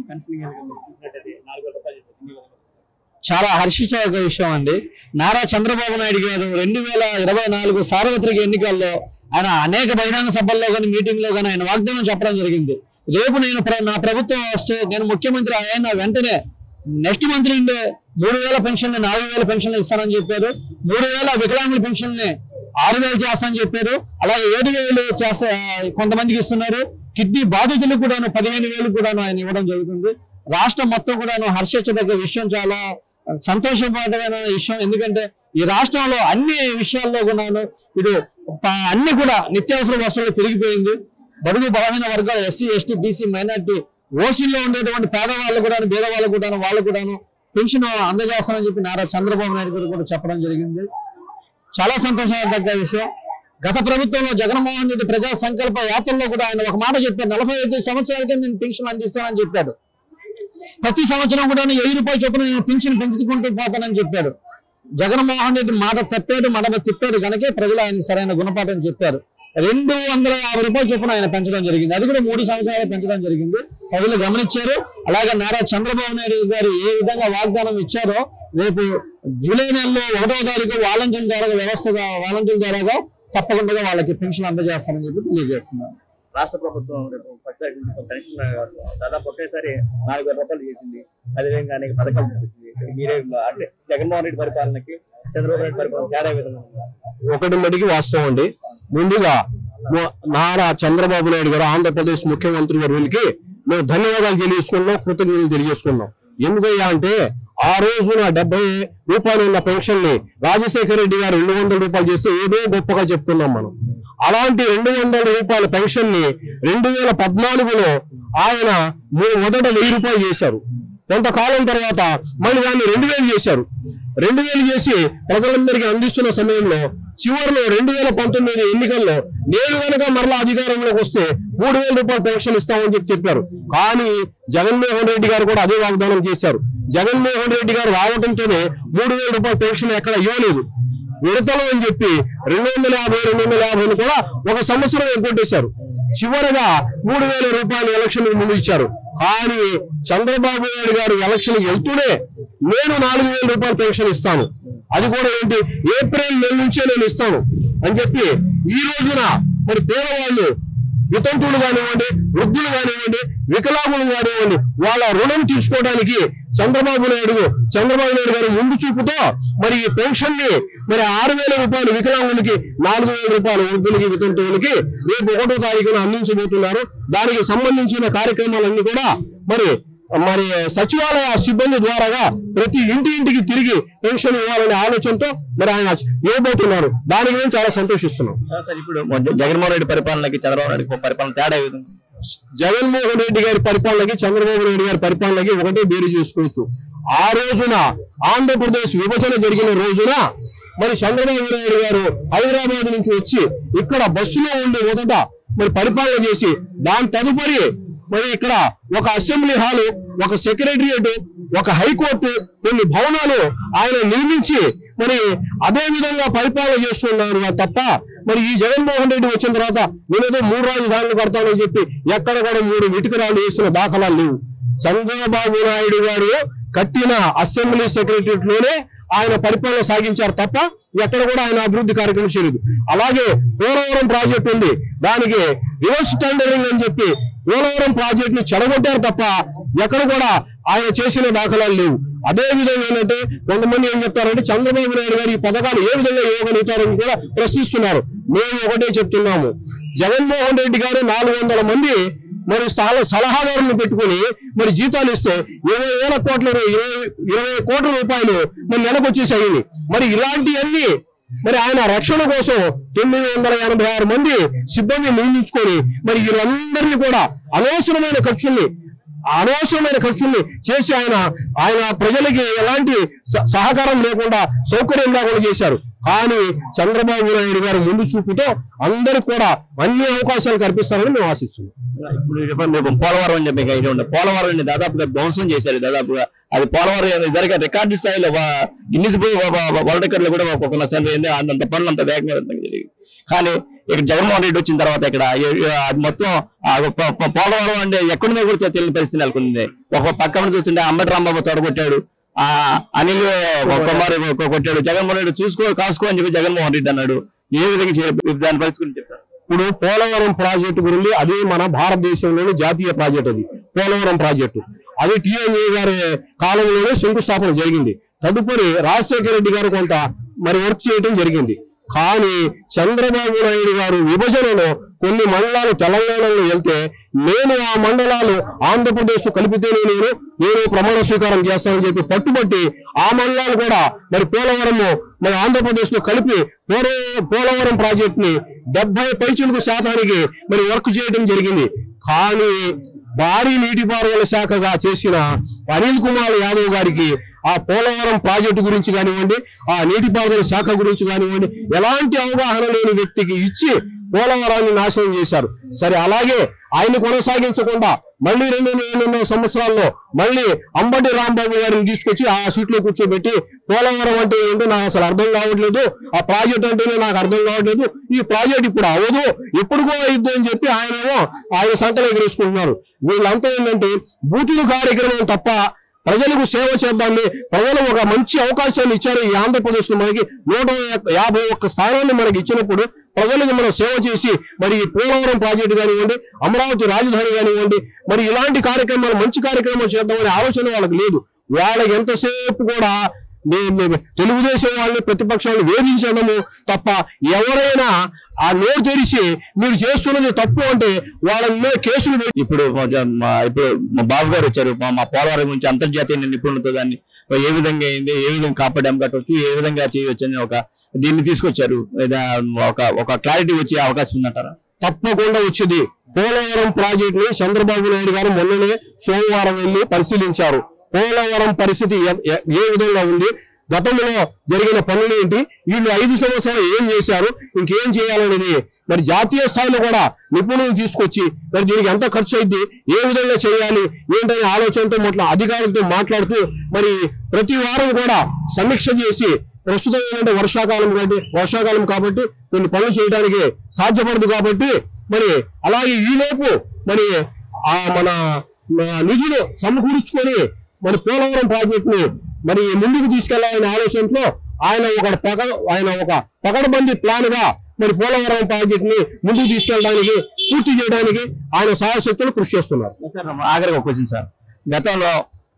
చాలా హర్షించదగ్గ విషయం అండి. నారా చంద్రబాబు నాయుడు గారు 2024 సార్వత్రిక ఎన్నికల్లో ఆయన అనేక బహిరంగ సభల్లో కానీ మీటింగ్లో కానీ ఆయన వాగ్దానం చెప్పడం జరిగింది. రేపు నేను నా ప్రభుత్వం వస్తే నేను ముఖ్యమంత్రి అయిన వెంటనే నెక్స్ట్ మంత్ నుండి 3000 పెన్షన్లు 4000 పెన్షన్లు ఇస్తానని చెప్పారు. 3000 వికలాంగుల పెన్షన్ని 6000 చేస్తానని చెప్పారు. అలాగే 7000 చేస్తా కొంతమందికి ఇస్తున్నారు. కిడ్నీ బాధితులకు కూడాను 15,000 కూడాను ఆయన ఇవ్వడం జరుగుతుంది. రాష్ట్రం మొత్తం కూడాను హర్షించదగ్గ విషయం, చాలా సంతోషపడమైన విషయం. ఎందుకంటే ఈ రాష్ట్రంలో అన్ని విషయాల్లో కూడాను ఇటు అన్ని కూడా నిత్యావసర వస్తువులు పెరిగిపోయింది. బడుగు బలహీన వర్గాలు ఎస్సీ ఎస్టీ బీసీ మైనార్టీ ఓసీలో ఉండేటువంటి పేదవాళ్ళు కూడా పేదవాళ్ళు కూడాను వాళ్ళు కూడాను పెన్షన్ అందజేస్తానని చెప్పి నారా చంద్రబాబు నాయుడు గారు కూడా చెప్పడం జరిగింది. చాలా సంతోషదగ్గ విషయం. గత ప్రభుత్వంలో జగన్మోహన్ రెడ్డి ప్రజా సంకల్ప యాత్రలో కూడా ఆయన ఒక మాట చెప్పారు, 45 సంవత్సరాలకే నేను పెన్షన్ అందిస్తానని చెప్పాడు. ప్రతి సంవత్సరం కూడా 1000 రూపాయలు చొప్పున నేను పెన్షన్ పెంచుకుంటూ పోతానని చెప్పాడు. జగన్మోహన్ రెడ్డి మాట తప్పాడు, మడమ తిప్పాడు కనుకే ప్రజలు ఆయన సరైన గుణపాఠం చెప్పారు. 250 రూపాయలు చొప్పున ఆయన పెంచడం జరిగింది. అది కూడా 3 సంవత్సరాలు పెంచడం జరిగింది. ప్రజలు గమనించారు. అలాగే నారా చంద్రబాబు నాయుడు గారు ఏ విధంగా వాగ్దానం ఇచ్చారో రేపు జూలై నెలలో 1వ తారీఖు వాలంటీర్ల ద్వారా వ్యవస్థగా వాలంటీర్ల ద్వారా తప్పకుండా వాళ్ళకి పెన్షన్ అందజేస్తారని చెప్పి తెలియజేస్తున్నారు. రాష్ట్ర ప్రభుత్వం పెన్షన్ దాదాపు ఒకేసారి 4000 రూపాయలు చేసింది. అదేవిధంగా అనేక పథకాలు చూపించింది. మీరే అంటే జగన్మోహన్ రెడ్డి పరిపాలనకి చంద్రబాబు నాయుడు పరిపాలన తేడా విధంగా ఒకటి మటుకి వాస్తవం అండి. ముందుగా నారా చంద్రబాబు నాయుడు గారు ఆంధ్రప్రదేశ్ ముఖ్యమంత్రి గారికి మేము ధన్యవాదాలు తెలియజేసుకున్నాం, కృతజ్ఞతలు తెలియజేసుకున్నాం. ఎందుకయ్యా అంటే ఆ రోజున 70 రూపాయలు ఉన్న పెన్షన్ ని రాజశేఖర రెడ్డి గారు 200 రూపాయలు చేస్తే ఏదో గొప్పగా చెప్తున్నాం మనం. అలాంటి 200 రూపాయల పెన్షన్ ని 2014లో ఆయన మొదట 1000 రూపాయలు చేశారు. కొంతకాలం తర్వాత మళ్ళీ దాన్ని 2000 చేశారు. 2000 చేసి ప్రజలందరికీ అందిస్తున్న సమయంలో చివరిలో 2019 ఎన్నికల్లో నేను కనుక మరలా అధికారంలోకి వస్తే 3000 రూపాయల పెన్షన్ ఇస్తామని చెప్పారు. కానీ జగన్మోహన్ రెడ్డి గారు కూడా అదే వాగ్దానం చేశారు. జగన్మోహన్ రెడ్డి గారు రావడంతోనే 3000 రూపాయల పెన్షన్ ఎక్కడ ఇవ్వలేదు. విడతలు అని చెప్పి 250 కూడా ఒక సంవత్సరం ఎగ్గొట్టేశారు. చివరగా 3000 రూపాయలు ఎలక్షన్ ముందు ఇచ్చారు. కానీ చంద్రబాబు నాయుడు గారు ఎలక్షన్ వెళ్తూనే నేను 4000 రూపాయల పెన్షన్ ఇస్తాను, అది కూడా ఏంటి ఏప్రిల్ నెల నుంచే నేను ఇస్తాను అని చెప్పి ఈ రోజున మరి పేదవాళ్ళు వితంతువులు కానివ్వండి, వృద్ధులు కానివ్వండి, వికలాంగులు కానివ్వండి వాళ్ళ రుణం తీసుకోవడానికి చంద్రబాబు నాయుడు గారు ముందు చూపుతో మరి ఈ పెన్షన్ ని మరి 6000 రూపాయలు వికలాంగులకి, 4000 రూపాయలు వృద్ధులకి, వితంతువులకి రేపు 1వ తారీఖున అందించబోతున్నారు. దానికి సంబంధించిన కార్యక్రమాలన్నీ కూడా మరి సచివాలయ సిబ్బంది ద్వారాగా ప్రతి ఇంటికి తిరిగి పెన్షన్ ఇవ్వాలనే ఆలోచనతో మరి ఆయన ఇవ్వబోతున్నారు. దానికి మేము చాలా సంతోషిస్తున్నాం. ఇప్పుడు జగన్మోహన్ రెడ్డి పరిపాలనకి చంద్రబాబు నాయుడు పరిపాలన తేడా విధంగా జగన్మోహన్ రెడ్డి గారి పరిపాలనకి చంద్రబాబు నాయుడు గారి పరిపాలనకి ఒకటే బేరు చేసుకోవచ్చు. ఆ రోజున ఆంధ్రప్రదేశ్ విభజన జరిగిన రోజున మరి చంద్రబాబు నాయుడు గారు హైదరాబాద్ నుంచి వచ్చి ఇక్కడ బస్సులో ఉండి మొదట మరి పరిపాలన చేసి దాని తదుపరి మరి ఇక్కడ ఒక అసెంబ్లీ హాలు, ఒక సెక్రటరియట్, ఒక హైకోర్టు, కొన్ని భవనాలు ఆయన నిర్మించి మరి అదే విధంగా పరిపాలన చేస్తున్నారు తప్ప మరి ఈ జగన్మోహన్ రెడ్డి వచ్చిన తర్వాత నేనేదో 3 రాజధానులు కడతానని చెప్పి ఎక్కడ కూడా 3 ఇటుకరాలు వేసిన దాఖలాలు లేవు. చంద్రబాబు నాయుడు గారు కట్టిన అసెంబ్లీ సెక్రటరియట్ లోనే ఆయన పరిపాలన సాగించారు తప్ప ఎక్కడ కూడా ఆయన అభివృద్ధి కార్యక్రమం చేయలేదు. అలాగే పోలవరం ప్రాజెక్టు ఉంది, దానికి రివర్స్ టెండరింగ్ అని చెప్పి పోలవరం ప్రాజెక్ట్ ని చెడగొట్టారు తప్ప ఎక్కడ కూడా ఆయన చేసిన దాఖలాలు లేవు. అదే విధంగా ఏంటంటే కొంతమంది ఏం చెప్తారంటే చంద్రబాబు నాయుడు గారు ఈ పథకాలు ఏ విధంగా ఇవ్వగలుగుతారని కూడా ప్రశ్నిస్తున్నారు. మేము ఒకటే చెప్తున్నాము, జగన్మోహన్ రెడ్డి గారు 400 మంది మరి సలహాదారులను పెట్టుకుని మరి జీతాలు ఇస్తే 20 కోట్ల రూపాయలు మరి నెలకు వచ్చేసాయి. మరి ఇలాంటివన్నీ మరి ఆయన రక్షణ కోసం 986 మంది సిబ్బంది నియమించుకొని మరి వీళ్ళందరినీ కూడా అనవసరమైన ఖర్చుల్ని చేసి ఆయన ప్రజలకి ఎలాంటి సహకారం లేకుండా, సౌకర్యం లేకుండా చేశారు. కానీ చంద్రబాబు నాయుడు గారు ముందు చూపుతో అందరికి కూడా అన్ని అవకాశాలు కల్పిస్తారని మేము ఆశిస్తున్నాం. ఇప్పుడు పోలవరం అని చెప్పి ఐడియా ఉంది. పోలవరం దాదాపుగా ధ్వంసం చేశారు. దాదాపుగా అది పోలవరం ఇద్దరిగా రికార్డు స్థాయిలో గిన్నిస్ వరల్డ్ రికార్డులో కూడా ఒక్కొక్క సార్లు అంత పనులు అంత వేగంగా జరిగింది. కానీ ఇక్కడ జగన్మోహన్ రెడ్డి వచ్చిన తర్వాత ఇక్కడ మొత్తం పోలవరం అంటే ఎక్కడుందో కూడా తెలియని పరిస్థితి నెలకొంది. ఒక పక్కన చూస్తుంటే అంబటి రాంబాబు తోడగొట్టాడు, అనిల్ కుమార్ కొట్టాడు. జగన్మోహన్ రెడ్డి కాసుకో అని చెప్పి జగన్మోహన్ రెడ్డి అన్నాడు. ఏ విధంగా దాని పరిస్థితి గురించి చెప్తారు? ఇప్పుడు పోలవరం ప్రాజెక్టు గురించి అది మన భారతదేశంలోని జాతీయ ప్రాజెక్ట్. అది పోలవరం ప్రాజెక్టు అది టీఎన్ఏ గారి కాలంలోనే శంకుస్థాపన జరిగింది. తదుపరి రాజశేఖర రెడ్డి గారు కొంత మరి వర్క్ చేయడం జరిగింది. కానీ చంద్రబాబు నాయుడు గారు విభజనలో కొన్ని మండలాలు తెలంగాణలో వెళ్తే నేను ఆ మండలాలు ఆంధ్రప్రదేశ్ కలిపితేనే నేను ప్రమాణ స్వీకారం చేస్తానని చెప్పి పట్టుబట్టి ఆ మండలాలు కూడా మరి పోలవరము మరి ఆంధ్రప్రదేశ్ లో కలిపి పోలవరం ప్రాజెక్ట్ ని 70% మరి వర్క్ చేయడం జరిగింది. కానీ భారీ నీటిపారుదల శాఖగా చేసిన అనిల్ కుమార్ యాదవ్ గారికి ఆ పోలవరం ప్రాజెక్టు గురించి కానివ్వండి, ఆ నీటిపారుదల శాఖ గురించి కానివ్వండి ఎలాంటి అవగాహన లేని వ్యక్తికి ఇచ్చి పోలవరాన్ని నాశనం చేశారు. సరే, అలాగే ఆయన కొనసాగించకుండా మళ్ళీ 2 సంవత్సరాల్లో మళ్ళీ అంబటి రాంబాబు గారిని తీసుకొచ్చి ఆ సీట్లో కూర్చోబెట్టి పోలవరం అంటే ఏంటో నాకు అసలు అర్థం కావట్లేదు, ఆ ప్రాజెక్ట్ అంటేనే నాకు అర్థం కావట్లేదు, ఈ ప్రాజెక్ట్ ఇప్పుడు అవ్వదు ఎప్పుడుకో అయ్యిద్దు అని చెప్పి ఆయన సంకలం ఎగరేసుకుంటున్నారు. వీళ్ళంతా ఏంటంటే బూతులు కార్యక్రమం తప్ప ప్రజలకు సేవ చేద్దామని ప్రజలు ఒక మంచి అవకాశాన్ని ఇచ్చారు. ఈ ఆంధ్రప్రదేశ్ లో మనకి 151 స్థానాన్ని మనకి ఇచ్చినప్పుడు ప్రజలకు మనం సేవ చేసి మరి ఈ పోలవరం ప్రాజెక్టు కానివ్వండి, అమరావతి రాజధాని కానివ్వండి, మరి ఇలాంటి కార్యక్రమాలు మంచి కార్యక్రమాలు చేద్దామనే ఆలోచన వాళ్ళకి లేదు. వాళ్ళకి ఎంతసేపు కూడా తెలుగుదేశం వాళ్ళని ప్రతిపక్షాలను వేధించడము తప్ప ఎవరైనా ఆ నోరు తెరిచి మీరు చేస్తున్నది తప్పు అంటే వాళ్ళ కేసులు ఇప్పుడు మా బాబు గారు వచ్చారు. మా పోలవరం గురించి అంతర్జాతీయ నిపుణులతో దాన్ని ఏ విధంగా అయింది, ఏ విధంగా కాపాడాం కట్టవచ్చు, ఏ విధంగా చేయవచ్చు అని దీన్ని తీసుకొచ్చారు. ఒక క్లారిటీ వచ్చే అవకాశం ఉందంటారా? తప్పకుండా వచ్చింది. పోలవరం ప్రాజెక్ట్ ని చంద్రబాబు నాయుడు గారు మొన్ననే సోమవారం వెళ్లి పరిశీలించారు. పోలవరం పరిస్థితి ఏ విధంగా ఉంది, గతంలో జరిగిన పనులేంటి, వీళ్ళు 5 సంవత్సరాలు ఏం చేశారు, ఇంకేం చేయాలనేది మరి జాతీయ స్థాయిలో కూడా నిపుణులు తీసుకొచ్చి మరి దీనికి ఎంత ఖర్చు అయింది, ఏ విధంగా చేయాలి ఏంటనే ఆలోచనతో అధికారులతో మాట్లాడుతూ మరి ప్రతి వారం కూడా సమీక్ష చేసి ప్రస్తుతం ఏంటంటే వర్షాకాలం కాబట్టి కొన్ని పనులు చేయడానికి సాధ్యపడదు కాబట్టి మరి అలాగే ఈలోపు మరి మన నిధులు సమకూర్చుకొని మరి పోలవరం ప్రాజెక్ట్ ని మరి ముందుకు తీసుకెళ్లాలనే ఆలోచనతో ఆయన ఒక పకడ్బందీ ప్లాన్ గా మరి పోలవరం ప్రాజెక్ట్ ని ముందుకు తీసుకెళ్ళడానికి పూర్తి చేయడానికి ఆయన సాయశక్తులు కృషి చేస్తున్నారు. ఆఖరికి ఒక క్వశ్చన్ సార్, గతంలో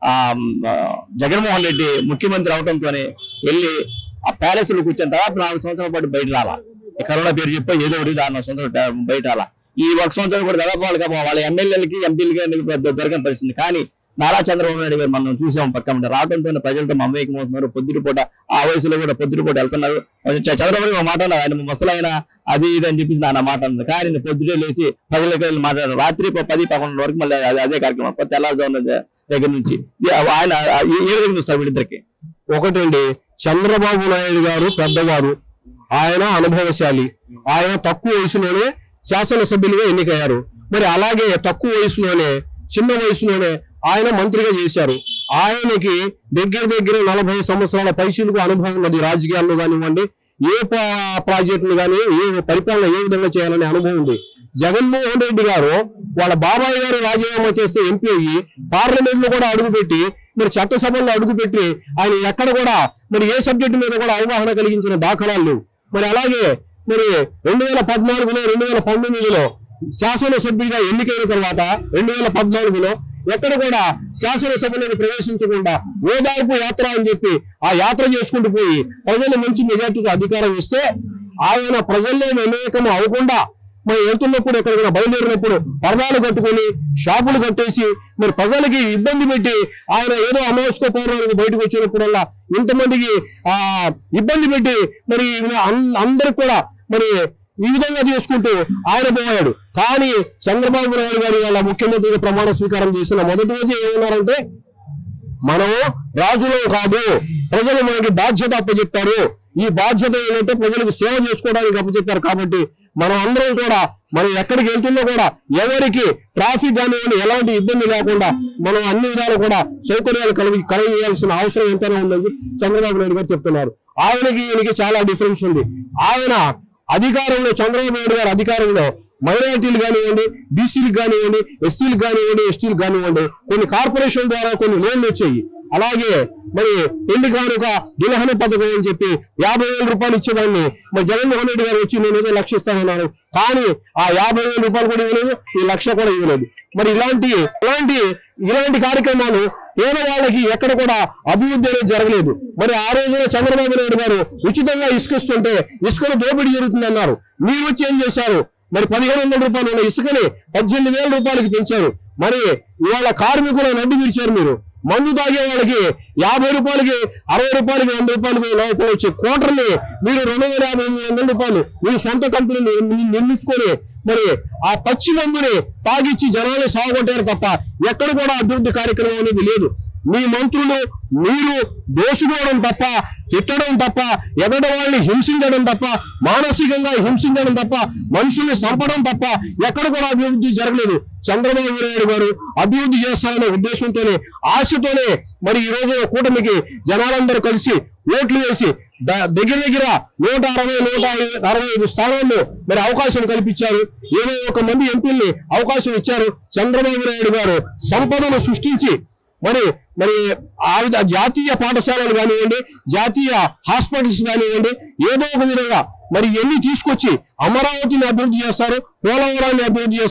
జగన్మోహన్ రెడ్డి ముఖ్యమంత్రి అవడంతోనే వెళ్ళి ఆ ప్యాలెస్ లో కూర్చొని దాదాపు 4 సంవత్సరాల పాటు బయట రాలా. కరోనా పేరు చెప్పి ఏదో ఒకటి 4 సంవత్సరాలు బయట రాలా. ఈ 1 సంవత్సరం కూడా దాదాపు వాళ్ళ ఎమ్మెల్యేలకి ఎంపీలకి దొరకని పరిస్థితి. కానీ నారా చంద్రబాబు నాయుడు గారు మనం చూసాం పక్కన రావడంతో ప్రజలతో మమేకమవుతున్నారు. పొద్దుటిపూట ఆ వయసులో కూడా పొద్దుటిపూట వెళ్తున్నారు. చంద్రబాబు నాయుడు మాట్లాడారు, ఆయన ముసలైన అది ఇది అని చెప్పేసి నా మాట అన్నారు. కానీ నేను పొద్దుటే లేచి ప్రజలకి వెళ్ళి మాట్లాడారు. రాత్రి 10-11 వరకు మళ్ళీ అదే కార్యక్రమం తెల్లారుజామున దగ్గర నుంచి ఆయన ఏ విధంగా చూస్తారు వీళ్ళిద్దరికి? ఒకటండి, చంద్రబాబు నాయుడు గారు పెద్దవారు, ఆయన అనుభవశాలి, ఆయన తక్కువ వయసులోనే శాసనసభ్యులుగా ఎన్నికయ్యారు. మరి అలాగే తక్కువ వయసులోనే చిన్న వయసులోనే ఆయన మంత్రిగా చేశారు. ఆయనకి దగ్గర 40 సంవత్సరాల పైసలకు అనుభవం ఉన్నది. రాజకీయాల్లో కానివ్వండి, ఏ ప్రాజెక్టులు కానీ ఏ పరిపాలన ఏ విధంగా చేయాలనే అనుభవం ఉంది. జగన్మోహన్ రెడ్డి గారు వాళ్ళ బాబాయ్ గారు రాజీనామా చేస్తే ఎంపీ అయ్యి పార్లమెంట్ లో కూడా అడుగుపెట్టి మరి చట్టసభల్లో అడుగుపెట్టి ఆయన ఎక్కడ కూడా మరి ఏ సబ్జెక్టు మీద కూడా అవగాహన కలిగించిన దాఖలాలు లేవు. మరి అలాగే మరి 2014లో 2019లో శాసనసభ్యుడిగా ఎన్నికైన తర్వాత 2014లో ఎక్కడ కూడా శాసనసభలోకి ప్రవేశించకుండా ఓదార్పు యాత్ర అని చెప్పి ఆ యాత్ర చేసుకుంటూ పోయి ప్రజలు మంచి మెజార్టీతో అధికారం ఇస్తే ఆయన ప్రజల్లో వివేకం అవ్వకుండా మరి వెళ్తున్నప్పుడు ఎక్కడికైనా బయలుదేరినప్పుడు పరదాలు కట్టుకొని షాపులు కట్టేసి మరి ప్రజలకి ఇబ్బంది పెట్టి ఆయన ఏదో అమావాస్య పౌర్ణానికి బయటకు వచ్చినప్పుడల్లా ఇంతమందికి ఇబ్బంది పెట్టి మరి అందరికి కూడా మరి ఈ విధంగా చేసుకుంటూ ఆయన పోయాడు. కానీ చంద్రబాబు నాయుడు గారి వాళ్ళ ముఖ్యమంత్రిగా ప్రమాణ స్వీకారం చేసిన మొదటి రోజు ఏమన్నారంటే, మనము రాజులం కాదు, ప్రజలు మనకి బాధ్యత అప్పచెప్పారు, ఈ బాధ్యత ఏంటంటే ప్రజలకు సేవ చేసుకోవడానికి అప్పచెప్పారు. కాబట్టి మనం అందరం కూడా మనం ఎక్కడికి వెళ్తున్నా కూడా ఎవరికి ట్రాఫిక్ కానివ్వండి ఎలాంటి ఇబ్బంది లేకుండా మనం అన్ని విధాలు కూడా సౌకర్యాలు కలిగించాల్సిన అవసరం ఎంతైనా ఉందని చంద్రబాబు నాయుడు గారు చెప్తున్నారు. ఆయనకి ఈయనకి చాలా డిఫరెన్స్ ఉంది. ఆయన అధికారంలో చంద్రబాబు నాయుడు గారు అధికారంలో మైనారిటీలు కానివ్వండి, బీసీలకు కానివ్వండి, ఎస్సీలకు కానివ్వండి, ఎస్టీలకు కానివ్వండి కొన్ని కార్పొరేషన్ ద్వారా కొన్ని లోన్లు వచ్చాయి. అలాగే మరి పెళ్లి కానుక దులహన పథకం అని చెప్పి 50,000 రూపాయలు ఇచ్చేదాన్ని మరి జగన్మోహన్ రెడ్డి గారు వచ్చి నేనేదో 1,00,000 ఇస్తానన్నారు. కానీ ఆ 50,000 రూపాయలు కూడా ఇవ్వలేదు, ఈ 1,00,000 కూడా ఇవ్వలేదు. మరి ఇలాంటి కార్యక్రమాలు పేదవాళ్ళకి ఎక్కడ కూడా అభివృద్ధి అనేది జరగలేదు. మరి ఆ రోజున చంద్రబాబు నాయుడు గారు ఉచితంగా ఇసుకిస్తుంటే ఇసుకను దోపిడీ జరుగుతుందన్నారు. మీరు వచ్చి ఏం చేశారు? మరి 1,500 రూపాయలు ఉన్న ఇసుకని 18,000 రూపాయలకి పెంచారు. మరి ఇవాళ కార్మికులు నడ్డి విరిచారు. మీరు మందు తాగే వాళ్ళకి 50 రూపాయలకి, 60 రూపాయలకి, 100 రూపాయలకి లోపల వచ్చే కోటర్ని మీరు 250-300 రూపాయలు మీరు సొంత కంపెనీని నిర్మించుకొని మరి ఆ పచ్చి మందుని తాగిచ్చి జనాలు సాగొట్టారు తప్ప ఎక్కడ కూడా అభివృద్ధి కార్యక్రమం అనేది లేదు. మీ మంత్రులు మీరు దోసుకోవడం తప్ప, తిట్టడం తప్ప, ఎదటి వాళ్ళని హింసించడం తప్ప, మానసికంగా హింసించడం తప్ప, మనుషుల్ని చంపడం తప్ప ఎక్కడ కూడా అభివృద్ధి జరగలేదు. చంద్రబాబు నాయుడు గారు అభివృద్ధి చేస్తారనే ఉద్దేశంతోనే, ఆశతోనే మరి ఈ రోజు కూటమికి జనాలందరూ కలిసి ఓట్లు వేసి దగ్గర 160-165 స్థానాల్లో మరి అవకాశం కల్పించారు. 21 మంది ఎంపీల్ని అవకాశం ఇచ్చారు. చంద్రబాబు నాయుడు గారు సంపదను సృష్టించి మరి జాతీయ పాఠశాలలు కానివ్వండి, జాతీయ హాస్పిటల్స్ కానివ్వండి, ఏదో ఒక విధంగా మరి ఎన్ని తీసుకొచ్చి అమరావతిని అభివృద్ధి చేస్తారు, పోలవరాన్ని అభివృద్ధి చేస్తారు.